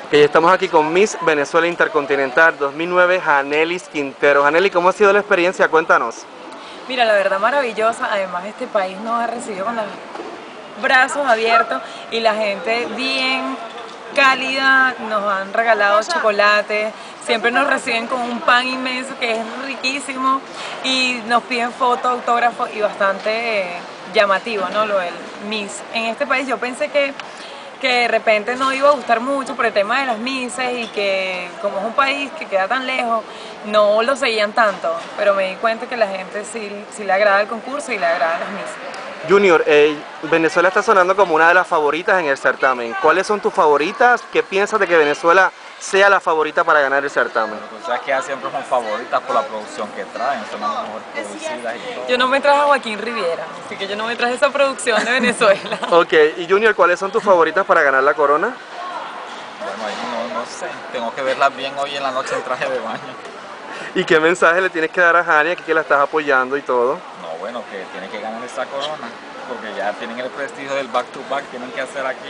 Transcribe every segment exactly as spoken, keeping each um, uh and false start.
Que ya estamos aquí con Miss Venezuela Intercontinental dos mil nueve, Janelis Quintero. Janely, ¿cómo ha sido la experiencia? Cuéntanos. Mira, la verdad maravillosa. Además, este país nos ha recibido con los brazos abiertos y la gente bien cálida. Nos han regalado chocolate, siempre nos reciben con un pan inmenso que es riquísimo y nos piden fotos, autógrafos y bastante eh, llamativo, ¿no? Lo del Miss. En este país yo pensé que que de repente no iba a gustar mucho por el tema de las Misses y que como es un país que queda tan lejos, no lo seguían tanto, pero me di cuenta que la gente sí, sí le agrada el concurso y le agrada las Misses. Junior, eh, Venezuela está sonando como una de las favoritas en el certamen. ¿Cuáles son tus favoritas? ¿Qué piensas de que Venezuela sea la favorita para ganar el certamen? Pues sabes que ellas siempre son favoritas por la producción que traen, son las mejor producidas y todo. Yo no me traje a Joaquín Riviera, así que yo no me traje esa producción de Venezuela. Ok, y Junior, ¿cuáles son tus favoritas para ganar la corona? Bueno, ahí no, no sé, tengo que verlas bien hoy en la noche en traje de baño. ¿Y qué mensaje le tienes que dar a Jani, aquí que la estás apoyando y todo? No, bueno, que tiene que ganar esa corona, porque ya tienen el prestigio del back to back, tienen que hacer aquí...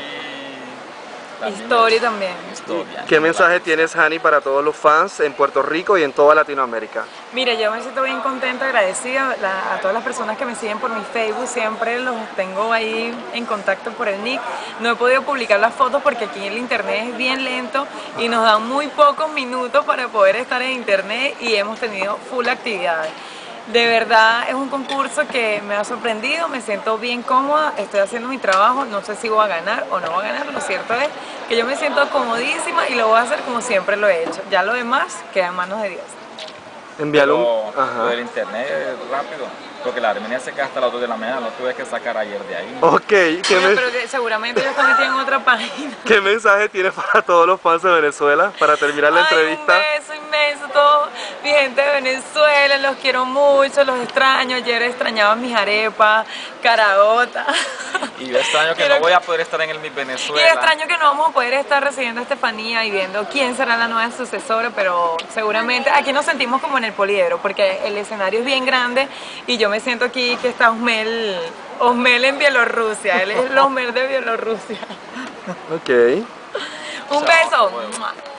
También Historia también. Historia. ¿Qué mensaje tienes, Jani, para todos los fans en Puerto Rico y en toda Latinoamérica? Mira, yo me siento bien contenta, agradecida la, a todas las personas que me siguen por mi Facebook, siempre los tengo ahí en contacto por el nick. No he podido publicar las fotos porque aquí el internet es bien lento y nos dan muy pocos minutos para poder estar en internet y hemos tenido full actividades. De verdad es un concurso que me ha sorprendido, me siento bien cómoda, estoy haciendo mi trabajo, no sé si voy a ganar o no voy a ganar, lo cierto es que yo me siento comodísima y lo voy a hacer como siempre lo he hecho. Ya lo demás queda en manos de Dios. Envíalo un... Lo Ajá. del internet rápido, porque la Armenia se queda hasta las dos de la mañana, lo tuve que sacar ayer de ahí. Ok, ¿qué, Bueno, me- pero que seguramente yo también tengo otra página. ¿qué mensaje tienes para todos los fans de Venezuela para terminar la Ay, entrevista? un beso inmenso, todo mi gente de Venezuela, los quiero mucho, los extraño. Ayer extrañaba mis arepas, caraota. Y yo extraño que Quiero- no voy a poder estar en el Miss Y Venezuela. extraño que no vamos a poder estar recibiendo a Estefanía y viendo quién será la nueva sucesora, pero seguramente aquí nos sentimos como en el poliedro, porque el escenario es bien grande y yo me siento aquí que está Osmel, Osmel en Bielorrusia, él es el Osmel de Bielorrusia. Ok. Un Chao, beso. bueno.